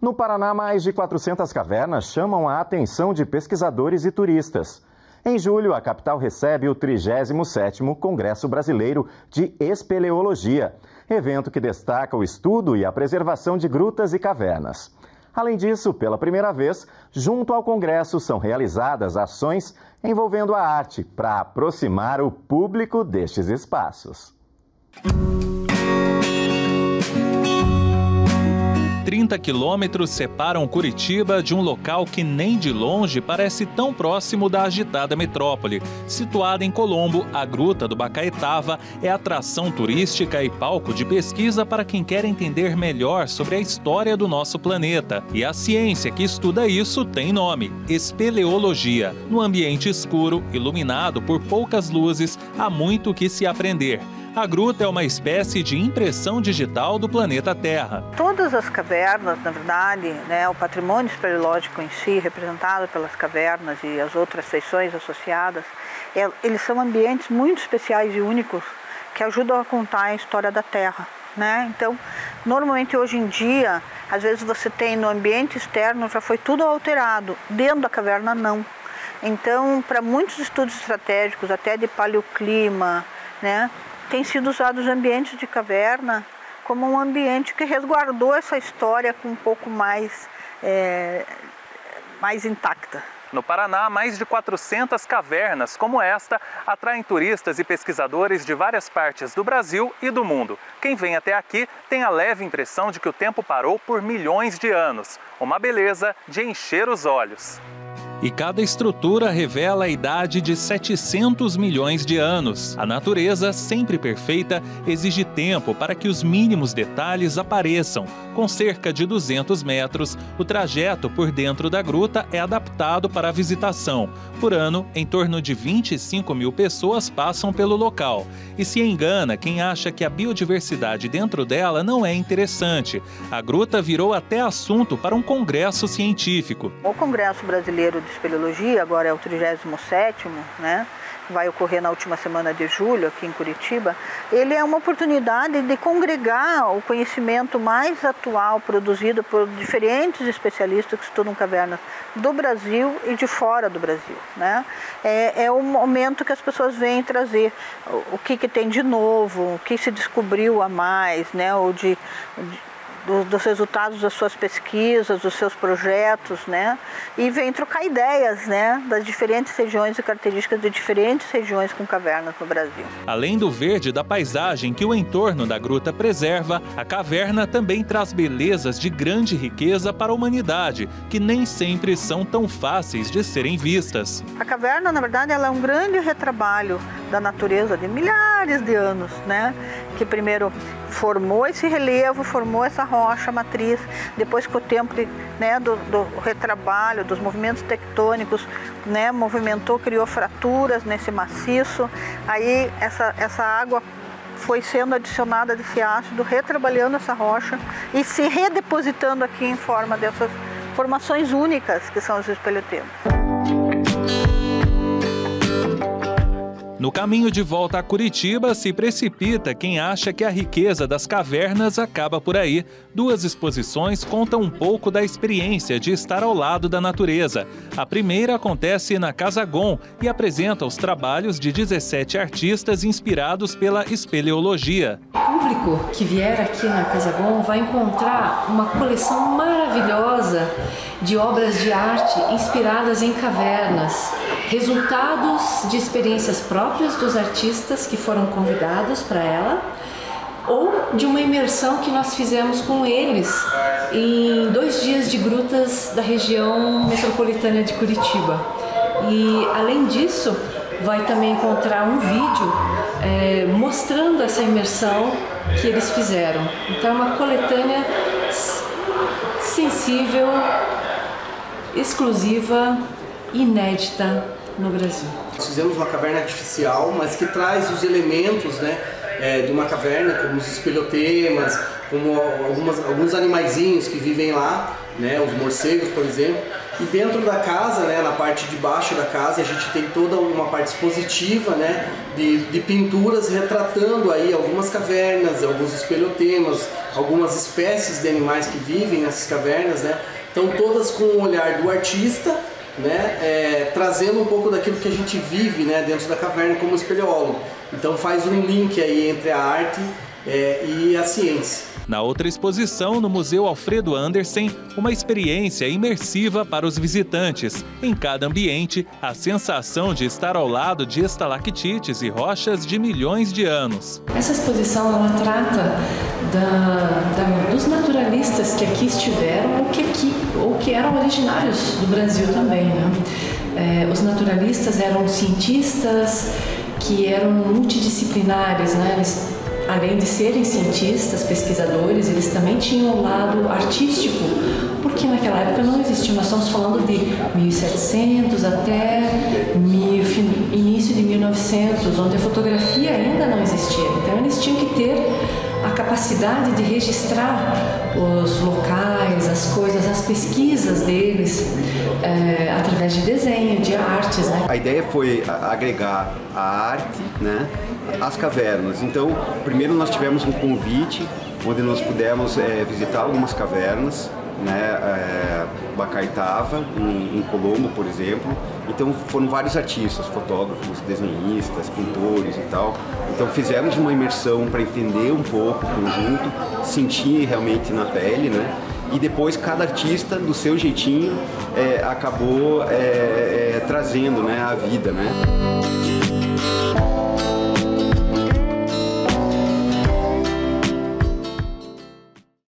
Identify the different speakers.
Speaker 1: No Paraná, mais de 400 cavernas chamam a atenção de pesquisadores e turistas. Em julho, a capital recebe o 37º Congresso Brasileiro de Espeleologia, evento que destaca o estudo e a preservação de grutas e cavernas. Além disso, pela primeira vez, junto ao Congresso são realizadas ações envolvendo a arte para aproximar o público destes espaços.
Speaker 2: 30 quilômetros separam Curitiba de um local que nem de longe parece tão próximo da agitada metrópole. Situada em Colombo, a Gruta do Bacaetava é atração turística e palco de pesquisa para quem quer entender melhor sobre a história do nosso planeta. E a ciência que estuda isso tem nome: espeleologia. No ambiente escuro, iluminado por poucas luzes, há muito o que se aprender. A gruta é uma espécie de impressão digital do planeta Terra.
Speaker 3: Todas as cavernas, na verdade, o patrimônio espeleológico em si, representado pelas cavernas e as outras seções associadas, eles são ambientes muito especiais e únicos que ajudam a contar a história da Terra. Então, normalmente hoje em dia, às vezes você tem no ambiente externo, já foi tudo alterado, dentro da caverna não. Então, para muitos estudos estratégicos, até de paleoclima, tem sido usado os ambientes de caverna como um ambiente que resguardou essa história com um pouco mais intacta.
Speaker 2: No Paraná, mais de 400 cavernas como esta atraem turistas e pesquisadores de várias partes do Brasil e do mundo. Quem vem até aqui tem a leve impressão de que o tempo parou por milhões de anos. Uma beleza de encher os olhos. E cada estrutura revela a idade de 700 milhões de anos. A natureza, sempre perfeita, exige tempo para que os mínimos detalhes apareçam. Com cerca de 200 metros, o trajeto por dentro da gruta é adaptado para a visitação. Por ano, em torno de 25 mil pessoas passam pelo local. E se engana quem acha que a biodiversidade dentro dela não é interessante. A gruta virou até assunto para um congresso científico.
Speaker 3: O Congresso Brasileiro de Espeleologia, agora é o 37º, que vai ocorrer na última semana de julho aqui em Curitiba, ele é uma oportunidade de congregar o conhecimento mais atual produzido por diferentes especialistas que estudam cavernas do Brasil e de fora do Brasil. É o momento que as pessoas vêm trazer o que tem de novo, o que se descobriu a mais, ou dos resultados das suas pesquisas, dos seus projetos, e vem trocar ideias, das diferentes regiões e características de diferentes regiões com cavernas no Brasil.
Speaker 2: Além do verde da paisagem que o entorno da gruta preserva, a caverna também traz belezas de grande riqueza para a humanidade, que nem sempre são tão fáceis de serem vistas.
Speaker 3: A caverna, na verdade, ela é um grande retrabalho da natureza de milhares de anos, que primeiro formou esse relevo, formou essa rocha matriz, depois com o tempo do retrabalho, dos movimentos tectônicos, movimentou, criou fraturas nesse maciço, aí essa água foi sendo adicionada desse ácido, retrabalhando essa rocha e se redepositando aqui em forma dessas formações únicas que são os espeleotemas.
Speaker 2: No caminho de volta a Curitiba, se precipita quem acha que a riqueza das cavernas acaba por aí. Duas exposições contam um pouco da experiência de estar ao lado da natureza. A primeira acontece na Casa Gon e apresenta os trabalhos de 17 artistas inspirados pela espeleologia.
Speaker 4: O público que vier aqui na Casa Gon vai encontrar uma coleção maravilhosa de obras de arte inspiradas em cavernas, resultados de experiências próprias dos artistas que foram convidados para ela, ou de uma imersão que nós fizemos com eles em 2 dias de grutas da região metropolitana de Curitiba. E além disso, vai também encontrar um vídeo mostrando essa imersão que eles fizeram. Então é uma coletânea sensível, exclusiva, inédita no Brasil.
Speaker 5: Nós fizemos uma caverna artificial, mas que traz os elementos de uma caverna, como os espeleotemas, como alguns animaizinhos que vivem lá, os morcegos, por exemplo. E dentro da casa, né, na parte de baixo da casa, a gente tem toda uma parte expositiva, né, de pinturas retratando aí algumas cavernas, alguns espeleotemas, algumas espécies de animais que vivem nessas cavernas, né? Então todas com o olhar do artista, né, trazendo um pouco daquilo que a gente vive, né, dentro da caverna como espeleólogo. Então faz um link aí entre a arte e a ciência.
Speaker 2: Na outra exposição, no Museu Alfredo Andersen, uma experiência imersiva para os visitantes. Em cada ambiente, a sensação de estar ao lado de estalactites e rochas de milhões de anos.
Speaker 4: Essa exposição ela trata dos naturalistas que aqui estiveram ou que eram originários do Brasil também, né? Os naturalistas eram cientistas que eram multidisciplinares, né? Eles, além de serem cientistas, pesquisadores, eles também tinham um lado artístico, porque naquela época não existia, nós estamos falando de 1700 até início de 1900, onde a fotografia ainda não existia. Então eles tinham que ter a capacidade de registrar os locais, as coisas, as pesquisas deles, através de desenho, de artes, né?
Speaker 6: A ideia foi agregar a arte, né, às cavernas. Então, primeiro nós tivemos um convite onde nós pudemos visitar algumas cavernas, né, Bacaitava, em Colombo, por exemplo. Então foram vários artistas, fotógrafos, desenhistas, pintores e tal. Então fizemos uma imersão para entender um pouco o conjunto, sentir realmente na pele, né? E depois cada artista, do seu jeitinho, acabou trazendo, né, a vida, né?